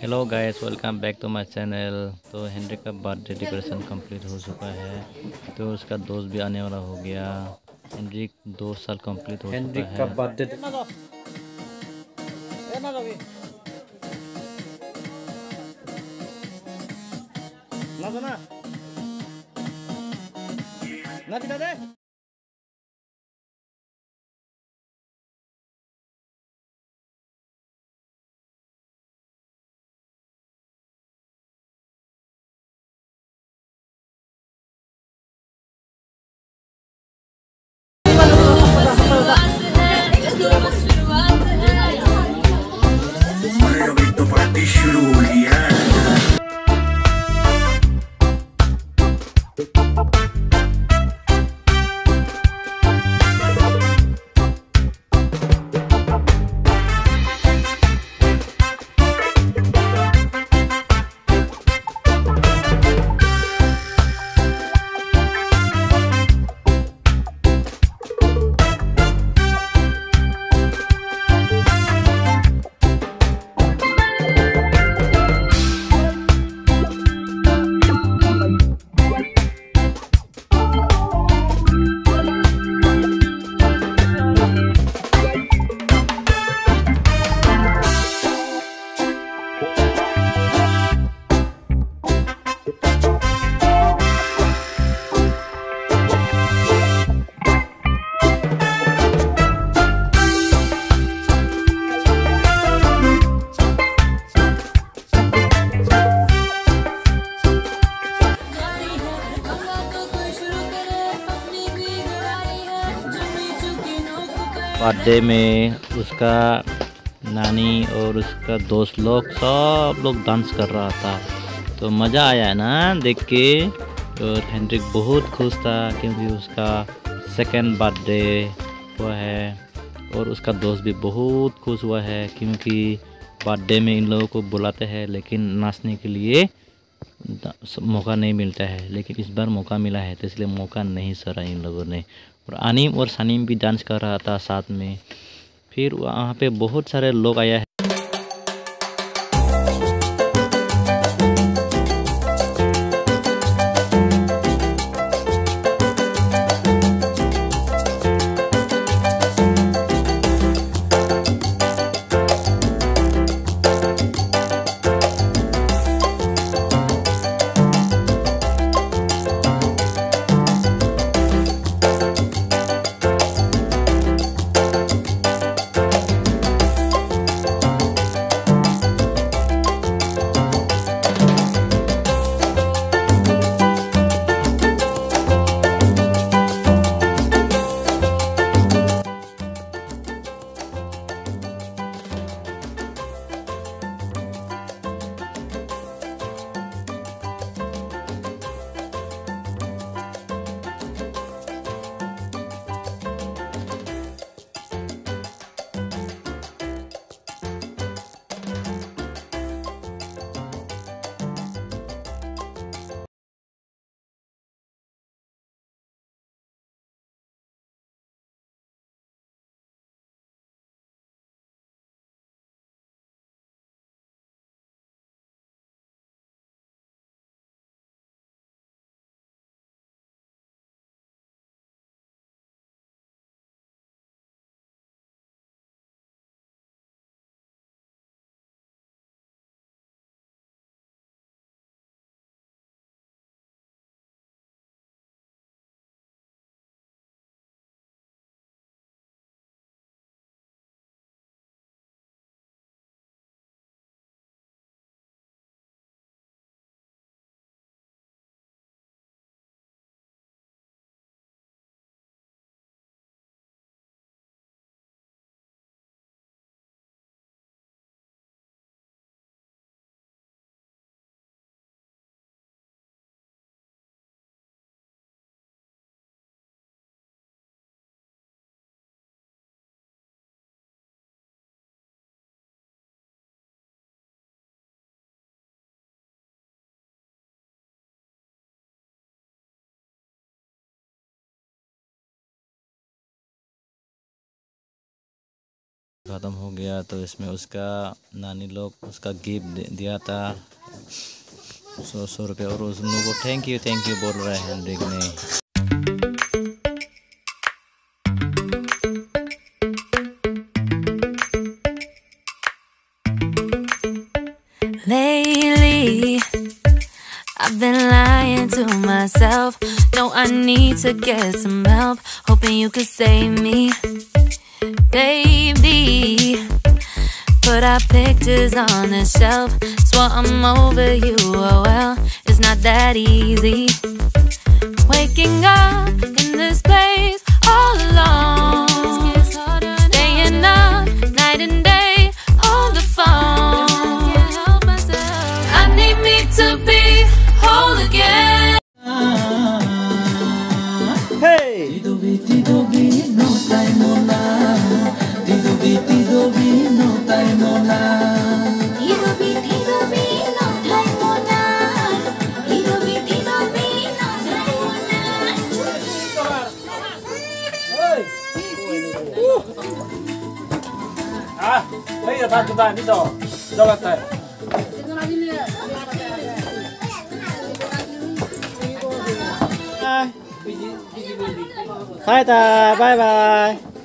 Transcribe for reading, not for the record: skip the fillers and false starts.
Hello guys, welcome back to my channel. तो Henry का birthday decoration complete हो चुका है। तो उसका दोस्त भी आने वाला हो गया। हेनरी 2 साल कंप्लीट हो हेनरी चुका का है। बर्थडे अभी तो पार्टी शुरू हुई है। बर्थडे में उसका नानी और उसका दोस्त लोग सब लोग डांस कर रहा था। तो मज़ा आया है ना देख के। और हेनरिक बहुत खुश था क्योंकि उसका सेकंड बर्थडे हुआ है। और उसका दोस्त भी बहुत खुश हुआ है क्योंकि बर्थडे में इन लोगों को बुलाते हैं लेकिन नाचने के लिए मौका नहीं मिलता है। लेकिन इस बार मौका मिला है तो इसलिए मौका नहीं सरा इन लोगों ने। और अनीम और सनीम भी डांस कर रहा था साथ में। फिर वहाँ पे बहुत सारे लोग आया है। ख़त्म हो गया, तो इसमें उसका नानी लोग उसका गिफ्ट दिया था 100 रुपये, और उस लोगों को थैंक यू बोल रहे हैं हेनरिक ने। Lately, I've been lying to myself. No, I need to get some help. Hoping you could save me, baby. Put our pictures on the shelf. Swore I'm over you, oh well, it's not that easy. Waking up in this place all alone, staying up night and day on the phone. I need me to be whole again. Hey! Bây giờ ta chúng ta đi đâu? Đâu là tay? Bye bye.